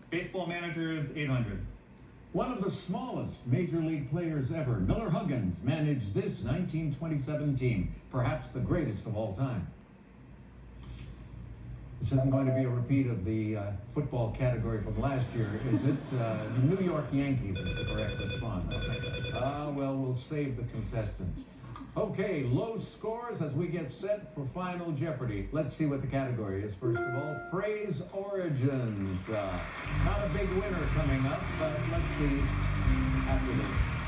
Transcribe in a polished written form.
Baseball manager is 800. One of the smallest major league players ever, Miller Huggins, managed this 1927 team, perhaps the greatest of all time. This isn't going to be a repeat of the football category from last year, is it? The New York Yankees is the correct response. Well, we'll save the contestants. Okay, low scores as we get set for Final Jeopardy. Let's see what the category is. First of all, phrase origins. Not a big winner coming up, but let's see after this.